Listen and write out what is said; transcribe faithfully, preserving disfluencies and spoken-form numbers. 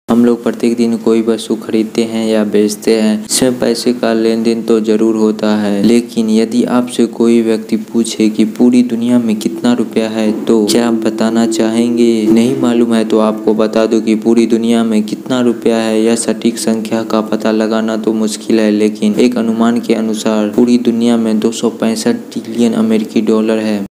हम लोग प्रत्येक दिन कोई वस्तु खरीदते हैं या बेचते हैं, इसमें पैसे का लेन देन तो जरूर होता है। लेकिन यदि आपसे कोई व्यक्ति पूछे कि पूरी दुनिया में कितना रुपया है तो क्या आप बताना चाहेंगे? नहीं मालूम है तो आपको बता दूं कि पूरी दुनिया में कितना रुपया है यह सटीक संख्या का पता लगाना तो मुश्किल है, लेकिन एक अनुमान के अनुसार पूरी दुनिया में दो सौ पैंसठ ट्रिलियन अमेरिकी डॉलर है।